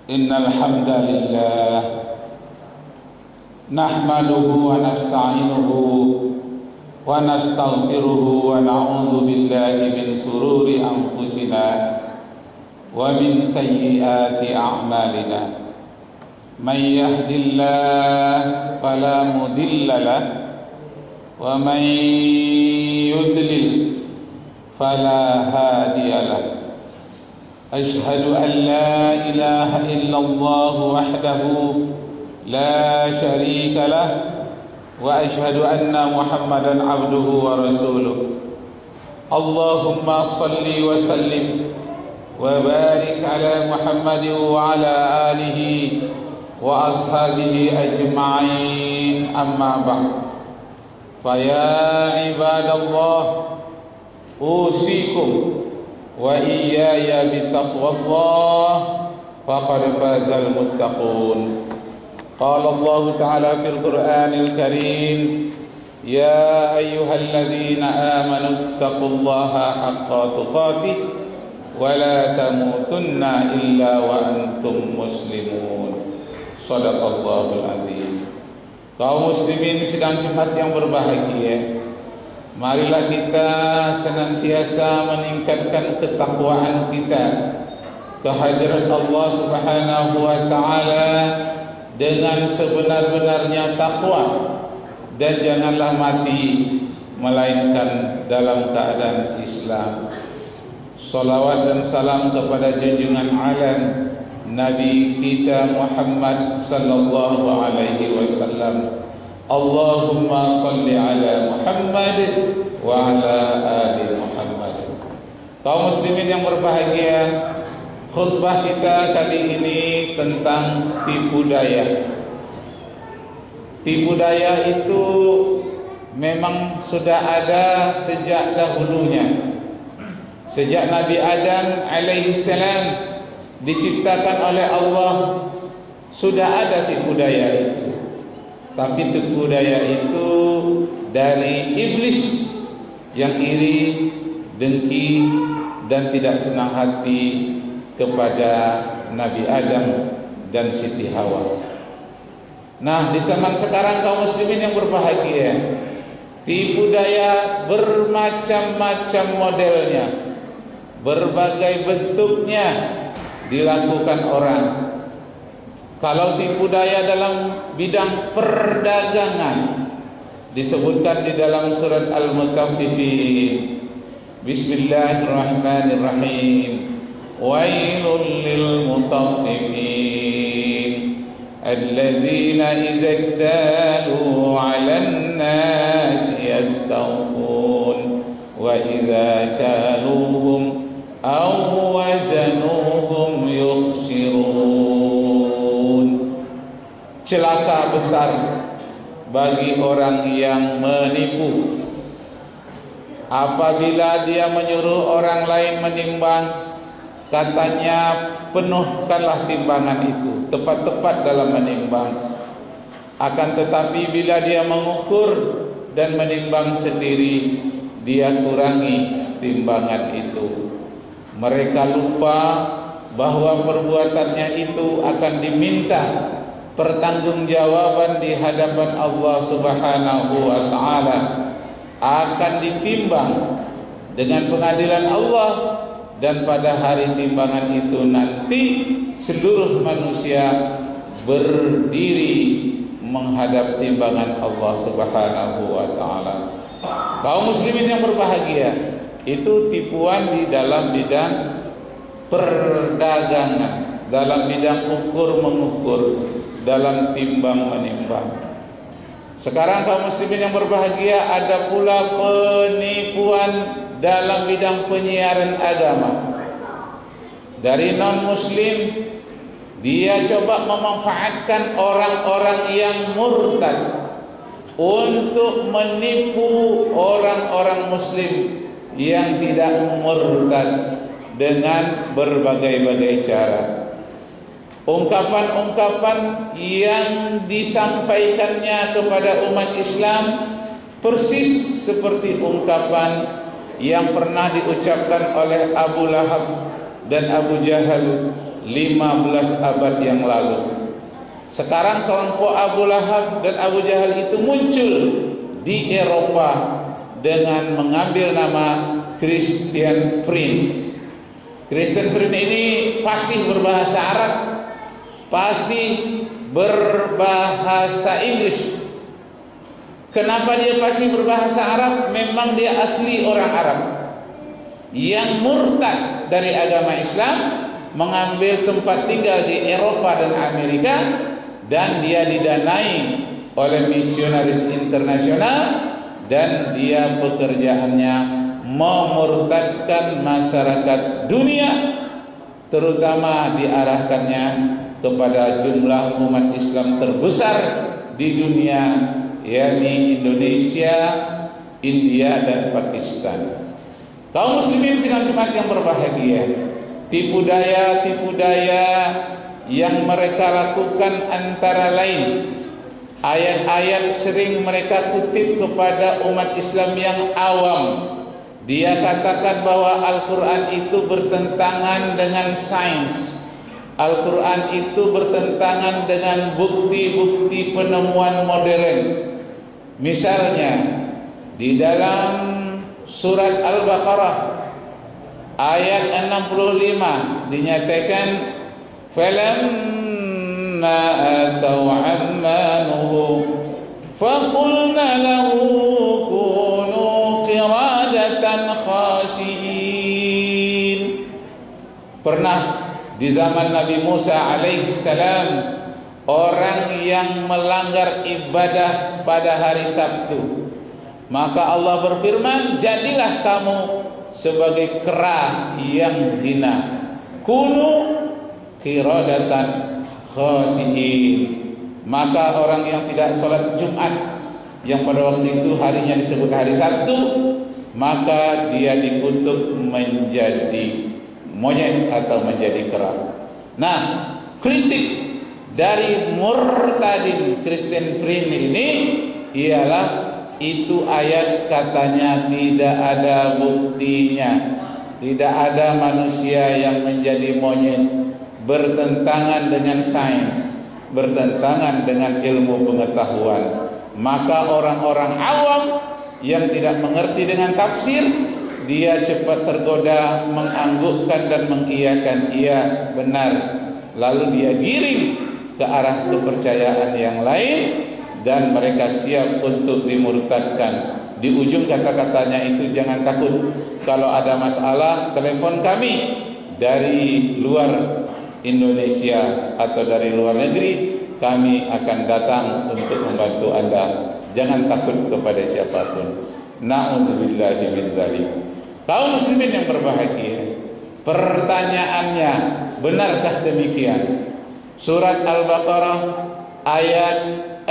Innal hamdalillah nahmaduhu wa nasta'inuhu wa nastaghfiruhu wa na'udzu billahi min sururi anfusina wa min sayyiati a'malina. Man yahdihillahu fala mudilla lahu wa man yudlil fala hadiya lahu. Ashhadu an la ilaha illallah wahdahu la syarika lah wa ashhadu anna Muhammadan abduhu wa rasuluh. Allahumma salli wa sallim wa barik ala Muhammadin wa ala alihi wa ashabihi ajma'in, amma ba'd. Fa ya ibadallah, usikum wa iyaya bittaqwallah faqad fazal muttaqun. Qala Allah ta'ala fil Qur'anil Karim, ya ayyuhalladzina amanu ittaqullaha haqqa tuqatih wa la tamutunna illa wa antum muslimun. Shadaqallahul azim. Kaum muslimin sedang Jumat yang berbahagia, marilah kita senantiasa meningkatkan ketakwaan kita kehadirat Allah Subhanahu wa taala dengan sebenar-benarnya takwa, dan janganlah mati melainkan dalam keadaan Islam. Salawat dan salam kepada junjungan alam Nabi kita Muhammad sallallahu alaihi wasallam. Allahumma salli ala Muhammad wa ala ali Muhammad. Kaum muslimin yang berbahagia, khutbah kita kali ini tentang tipu daya. Tipu daya itu memang sudah ada sejak dahulunya. Sejak Nabi Adam alaihi salam diciptakan oleh Allah, sudah ada tipu daya itu. Tapi tipu daya itu dari iblis yang iri, dengki, dan tidak senang hati kepada Nabi Adam dan Siti Hawa. Nah, di zaman sekarang kaum muslimin yang berbahagia, tipu daya bermacam-macam modelnya, berbagai bentuknya dilakukan orang. Kalau tipu daya dalam bidang perdagangan, disebutkan di dalam surat Al-Mutaffifin, Bismillahirrahmanirrahim, wailul lil mutaffifin alladzina idza iktalu 'alan nasi yastawfun wa idza kaluhum aw wazanuhum yukhsirun. Celaka besar bagi orang yang menipu apabila dia menyuruh orang lain menimbang, katanya penuhkanlah timbangan itu, tepat-tepat dalam menimbang. Akan tetapi bila dia mengukur dan menimbang sendiri, dia kurangi timbangan itu. Mereka lupa bahwa perbuatannya itu akan diminta pertanggungjawaban di hadapan Allah Subhanahu wa taala, akan ditimbang dengan pengadilan Allah, dan pada hari timbangan itu nanti seluruh manusia berdiri menghadap timbangan Allah Subhanahu wa taala. Kaum muslimin yang berbahagia, itu tipuan di dalam bidang perdagangan, dalam bidang ukur mengukur, dalam timbang menimbang. Sekarang kaum muslimin yang berbahagia, ada pula penipuan dalam bidang penyiaran agama. Dari non muslim, dia coba memanfaatkan orang-orang yang murtad untuk menipu orang-orang muslim yang tidak murtad dengan berbagai-bagai cara. Ungkapan-ungkapan yang disampaikannya kepada umat Islam persis seperti ungkapan yang pernah diucapkan oleh Abu Lahab dan Abu Jahal 15 abad yang lalu. Sekarang kelompok Abu Lahab dan Abu Jahal itu muncul di Eropa dengan mengambil nama Christian Prince. Christian Prince ini fasih berbahasa Arab, fasih berbahasa Inggris. Kenapa dia fasih berbahasa Arab? Memang dia asli orang Arab yang murtad dari agama Islam, mengambil tempat tinggal di Eropa dan Amerika, dan dia didanai oleh misionaris internasional, dan dia pekerjaannya memurtadkan masyarakat dunia, terutama diarahkannya kepada jumlah umat Islam terbesar di dunia, yakni Indonesia, India dan Pakistan. Kaum muslimin sidang Jumat yang berbahagia, tipu daya yang mereka lakukan antara lain ayat-ayat sering mereka kutip kepada umat Islam yang awam. Dia katakan bahwa Al-Quran itu bertentangan dengan sains, Al-Quran itu bertentangan dengan bukti-bukti penemuan modern. Misalnya di dalam surat Al-Baqarah ayat 65 dinyatakan, falamma atau ammanuhu faqulna lahu kunu qiradatan khasiin. Pernah di zaman Nabi Musa alaihi salam, orang yang melanggar ibadah pada hari Sabtu, maka Allah berfirman, jadilah kamu sebagai kera yang hina, kunu qiradatan khasiin. Maka orang yang tidak sholat Jumat, yang pada waktu itu harinya disebut hari Sabtu, maka dia dikutuk menjadi monyet atau menjadi kera. Nah, kritik dari murtadin Christian Prince ini ialah itu ayat katanya tidak ada buktinya, tidak ada manusia yang menjadi monyet, bertentangan dengan sains, bertentangan dengan ilmu pengetahuan. Maka orang-orang awam yang tidak mengerti dengan tafsir, dia cepat tergoda menganggukkan dan mengiyakan, iya benar, lalu dia giring ke arah kepercayaan yang lain, dan mereka siap untuk dimurtadkan. Di ujung kata-katanya itu, jangan takut, kalau ada masalah telepon kami dari luar Indonesia atau dari luar negeri, kami akan datang untuk membantu Anda. Jangan takut kepada siapapun. Na'udzubillahi min dzalik. Kaum muslimin yang berbahagia, pertanyaannya, benarkah demikian? Surat Al-Baqarah ayat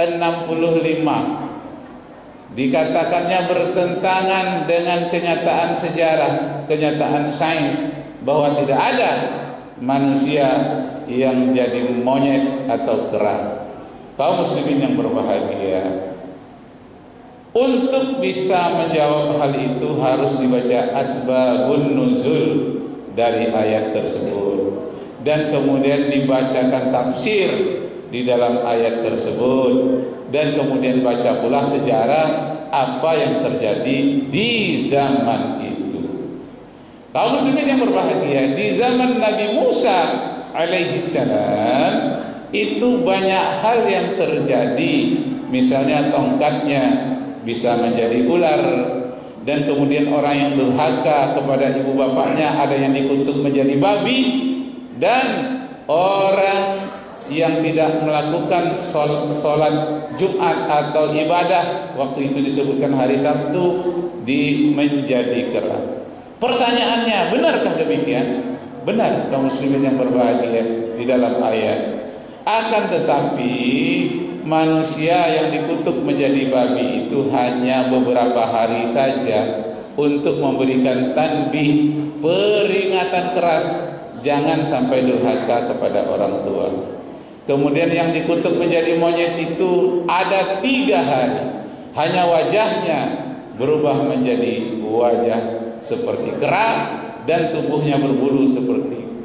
65 dikatakannya bertentangan dengan kenyataan sejarah, kenyataan sains, bahwa tidak ada manusia yang jadi monyet atau kera. Kaum muslimin yang berbahagia, untuk bisa menjawab hal itu harus dibaca asbabun nuzul dari ayat tersebut, dan kemudian dibacakan tafsir di dalam ayat tersebut, dan kemudian baca pula sejarah apa yang terjadi di zaman itu. Kaum muslimin yang berbahagia, di zaman Nabi Musa alaihi salam itu banyak hal yang terjadi. Misalnya tongkatnya bisa menjadi ular, dan kemudian orang yang durhaka kepada ibu bapaknya ada yang dikutuk menjadi babi, dan orang yang tidak melakukan sholat Jumat atau ibadah waktu itu disebutkan hari Sabtu menjadi kera. Pertanyaannya, benarkah demikian? Benar, kaum muslimin yang berbahagia, di dalam ayat. Akan tetapi manusia yang dikutuk menjadi babi itu hanya beberapa hari saja untuk memberikan tanbih, peringatan keras, jangan sampai durhaka kepada orang tua. Kemudian yang dikutuk menjadi monyet itu ada 3 hari, hanya wajahnya berubah menjadi wajah seperti kera dan tubuhnya berbulu seperti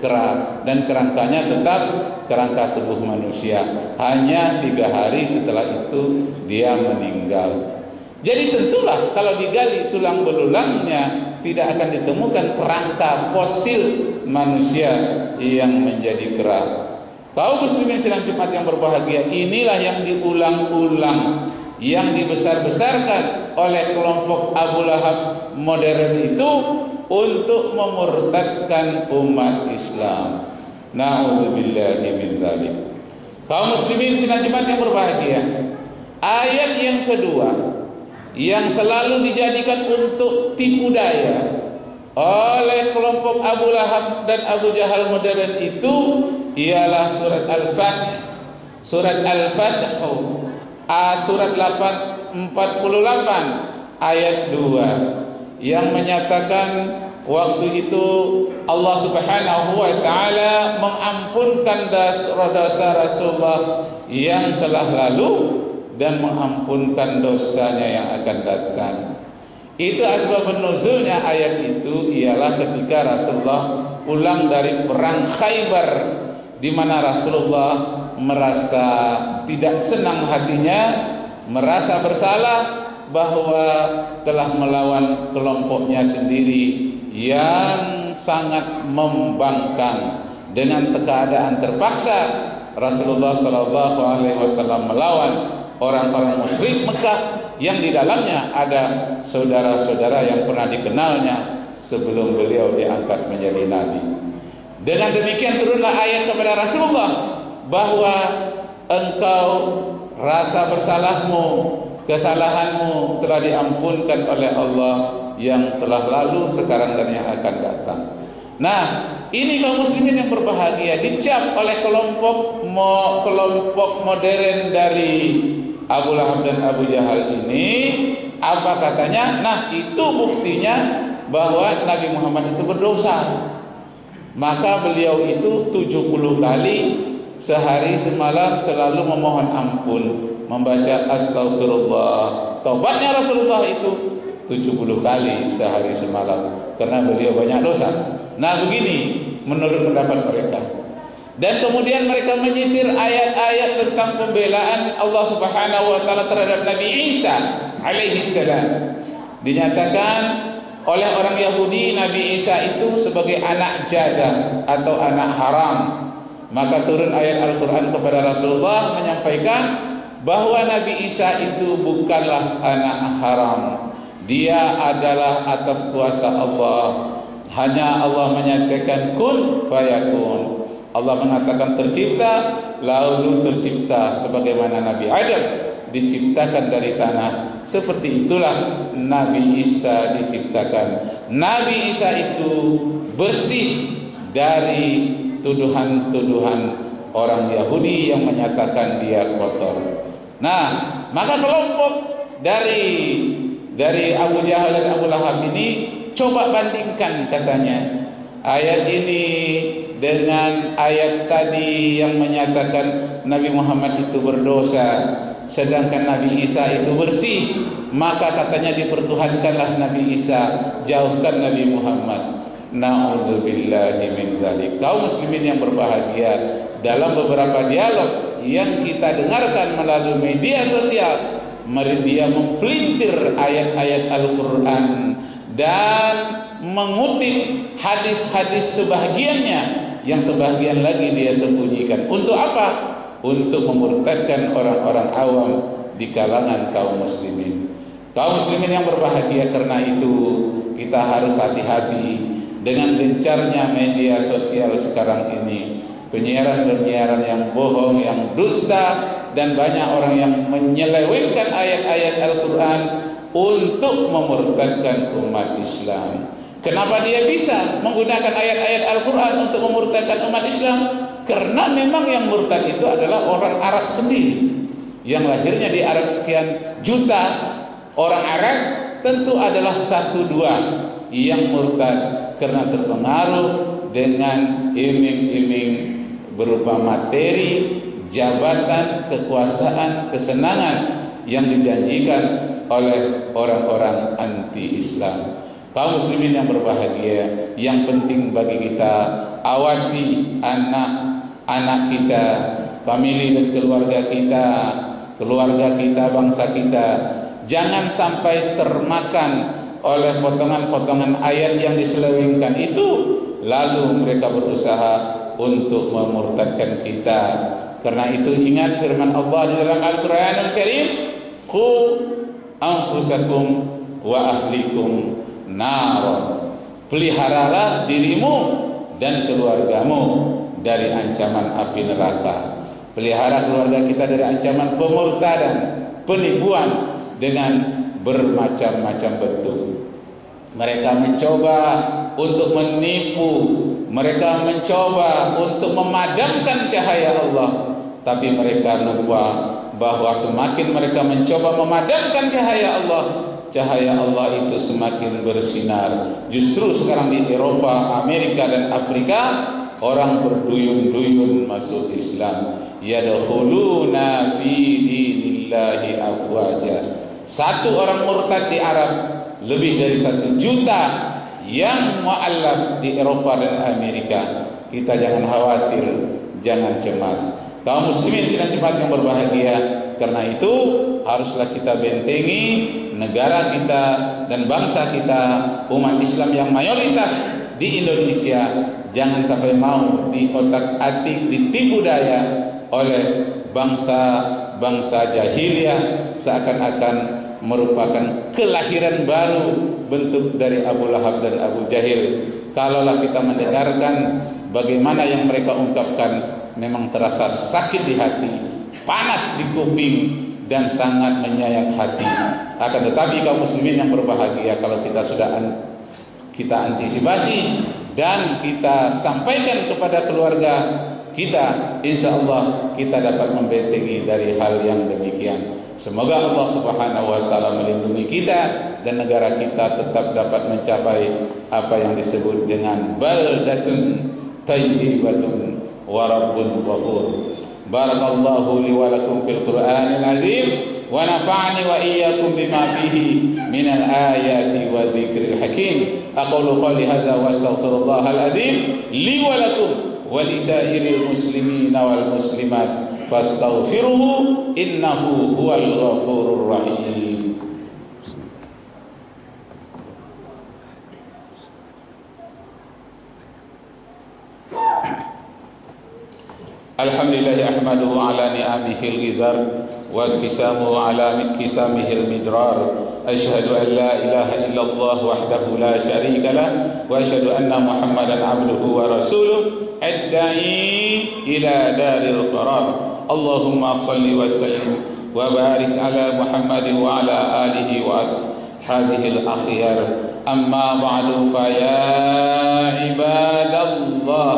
kera, dan kerangkanya tetap kerangka tubuh manusia. Hanya 3 hari setelah itu dia meninggal. Jadi tentulah kalau digali tulang belulangnya tidak akan ditemukan kerangka fosil manusia yang menjadi kera. Kaum muslimin sidang Jumat yang berbahagia, inilah yang diulang-ulang, yang dibesar-besarkan oleh kelompok Abu Lahab modern itu untuk memurtadkan umat Islam. Na'udzubillahi min dzalik. Kaum muslimin sidang Jumat yang berbahagia, ayat yang kedua yang selalu dijadikan untuk tipu daya oleh kelompok Abu Lahab dan Abu Jahal modern itu ialah surat Al-Fath. Surat Al-Fath surat 48 ayat 2 yang menyatakan waktu itu Allah Subhanahu wa taala mengampunkan dosa Rasulullah yang telah lalu dan mengampunkan dosanya yang akan datang. Itu asbab nuzulnya ayat itu ialah ketika Rasulullah pulang dari perang Khaybar, di mana Rasulullah merasa tidak senang hatinya, merasa bersalah bahwa telah melawan kelompoknya sendiri yang sangat membangkang. Dengan keadaan terpaksa Rasulullah SAW melawan orang-orang musyrik Mekah yang di dalamnya ada saudara-saudara yang pernah dikenalnya sebelum beliau diangkat menjadi nabi. Dengan demikian turunlah ayat kepada Rasulullah bahwa engkau rasa bersalahmu, kesalahanmu telah diampunkan oleh Allah yang telah lalu, sekarang dan yang akan datang. Nah, ini kaum muslimin yang berbahagia dicap oleh kelompok modern dari Abu Lahab dan Abu Jahal ini. Apa katanya? Nah, itu buktinya bahwa Nabi Muhammad itu berdosa. Maka beliau itu 70 kali sehari semalam selalu memohon ampun, membaca astagfirullah. Taubatnya Rasulullah itu 70 kali sehari semalam karena beliau banyak dosa. Nah, begini menurut pendapat mereka. Dan kemudian mereka menyitir ayat-ayat tentang pembelaan Allah Subhanahu wa taala terhadap Nabi Isa alaihi salam. Dinyatakan oleh orang Yahudi Nabi Isa itu sebagai anak jada atau anak haram. Maka turun ayat Al-Qur'an kepada Rasulullah menyampaikan bahwa Nabi Isa itu bukanlah anak haram. Dia adalah atas kuasa Allah. Hanya Allah menyatakan kun fayakun. Allah mengatakan tercipta, lalu tercipta, sebagaimana Nabi Adam diciptakan dari tanah. Seperti itulah Nabi Isa diciptakan. Nabi Isa itu bersih dari tuduhan-tuduhan orang Yahudi yang menyatakan dia kotor. Nah, maka kelompok dari Abu Jahal dan Abu Lahab ini coba bandingkan katanya ayat ini dengan ayat tadi yang menyatakan Nabi Muhammad itu berdosa, sedangkan Nabi Isa itu bersih. Maka katanya dipertuhankanlah Nabi Isa, jauhkan Nabi Muhammad. Na'udzubillahi min dzalik. Kaum muslimin yang berbahagia, dalam beberapa dialog yang kita dengarkan melalui media sosial, dia mempelintir ayat-ayat Al-Quran dan mengutip hadis-hadis sebahagiannya, yang sebahagian lagi dia sembunyikan. Untuk apa? Untuk memurtadkan orang-orang awam di kalangan kaum muslimin. Kaum muslimin yang berbahagia, karena itu kita harus hati-hati dengan gencarnya media sosial sekarang ini. Penyiaran-penyiaran yang bohong, yang dusta, dan banyak orang yang menyelewengkan ayat-ayat Al-Quran untuk memurtadkan umat Islam. Kenapa dia bisa menggunakan ayat-ayat Al-Quran untuk memurtadkan umat Islam? Karena memang yang murtad itu adalah orang Arab sendiri, yang lahirnya di Arab sekian juta orang Arab. Tentu adalah 1-2 yang murtad karena terpengaruh dengan iming-iming berupa materi, jabatan, kekuasaan, kesenangan yang dijanjikan oleh orang-orang anti-Islam. Kaum muslimin yang berbahagia, yang penting bagi kita awasi anak-anak kita, famili dan keluarga kita, bangsa kita. Jangan sampai termakan oleh potongan-potongan ayat yang diselewengkan itu, lalu mereka berusaha untuk memurtadkan kita. Karena itu ingat firman Allah di dalam Al-Qur'anul Karim, qu anfusakum wa ahlikum nar. Peliharalah dirimu dan keluargamu dari ancaman api neraka. Pelihara keluarga kita dari ancaman pemurtadan, penipuan dengan bermacam-macam bentuk. Mereka mencoba untuk menipu, mereka mencoba untuk memadamkan cahaya Allah, tapi mereka lupa bahwa semakin mereka mencoba memadamkan cahaya Allah itu semakin bersinar. Justru sekarang di Eropa, Amerika dan Afrika, orang berduyun-duyun masuk Islam. Yadkhuluna fi dinillahi afwaja. Satu orang murtad di Arab, lebih dari 1 juta yang mu'allaf di Eropa dan Amerika. Kita jangan khawatir, jangan cemas. Kaum muslimin sidang jemaat yang berbahagia, karena itu haruslah kita bentengi negara kita dan bangsa kita, umat Islam yang mayoritas di Indonesia. Jangan sampai mau diotak-atik, ditipu daya oleh bangsa jahiliyah, seakan-akan merupakan kelahiran baru bentuk dari Abu Lahab dan Abu Jahil. Kalaulah kita mendengarkan bagaimana yang mereka ungkapkan, memang terasa sakit di hati, panas di kuping, dan sangat menyayat hati. Akan tetapi kaum muslimin yang berbahagia, kalau kita sudah kita antisipasi dan kita sampaikan kepada keluarga kita, insya Allah kita dapat membentengi dari hal yang demikian. Semoga Allah Subhanahu wa taala melindungi kita dan negara kita tetap dapat mencapai apa yang disebut dengan baldatun thayyibatun wa rabbun ghafur. Barakallahu li wa lakum fil Qur'anil azim wa nafa'ani wa iyyakum bima fihi minal ayati wa dzikril hakim. Aqulu qawli hadza wa astaghfirullahal azim li wa lakum wa lisairil muslimina wal muslimat fastaghfiruhu innahu huwal ghafurur rahim. Alhamdulillah ahmaduhu ala ni'amihil ghidar wa kisamuhu ala kisamihil midrar. Asyhadu an la ilaha illallah wahdahu la syarika lah wa asyhadu anna Muhammadan abduhu wa rasuluh ad-da'i ila daril qarar. Allahumma salli wa sallim wa barik ala Muhammad wa ala alihi wa ashabihi al-akhyar. Amma ba'du, fa ya ibadallah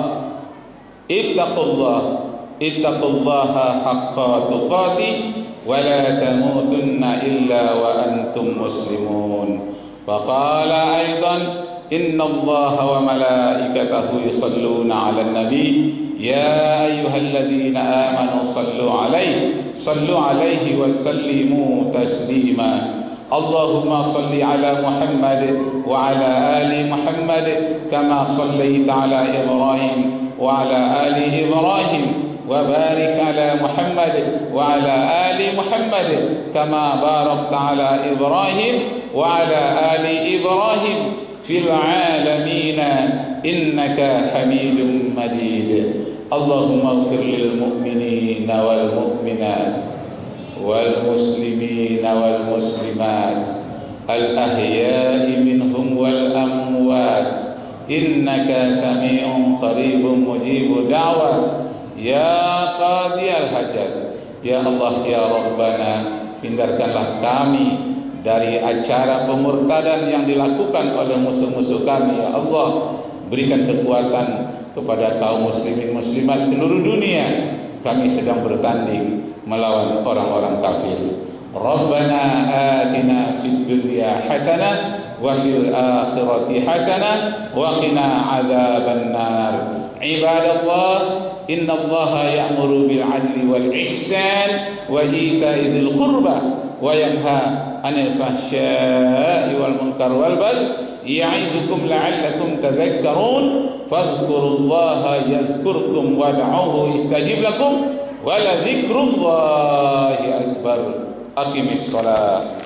ittaqullaha haqqa tuqatih wa la tamutunna illa wa antum muslimun. Faqala aidan innallaha wa malaikatahu yusalluna 'alan nabi ya ayyuhalladzina amanu sallu 'alaihi wa sallimu taslima. Allahumma salli ala Muhammad wa ala ali Muhammad kama sallaita ala Ibrahim wa ala ali Ibrahim wa barik ala Muhammad wa ala ali Muhammad kama barakta ala Ibrahim wa ala ali Ibrahim fil alamin innaka Hamidum Majid. Allahumma ighfir lil mu'minina wal mu'minat wal muslimina wal muslimat al ahya'i minhum wal amwat innaka sami'un qaribun mujibud da'wat ya qadiyal hajat. Ya Allah ya Rabbana, hindarkanlah kami dari acara pemurtadan yang dilakukan oleh musuh-musuh kami. Ya Allah, berikan kekuatan kepada kaum muslimin muslimat seluruh dunia. Kami sedang bertanding melawan orang-orang kafir. Rabbana atina fid dunya hasanah wa fil akhirati hasanah wa qina adzaban nar. Ibadallah, innallaha ya'muru bil 'adli wal ihsan wa ita'i dzil qurba wa yanha 'anil fahsya'i wal munkar wal baghi ya'izukum la'allakum tadhakkarun fadhkurullaha yazkurkum wad'uhu yastajib lakum wa la dzikrullahi akbar. Aqimis shalah.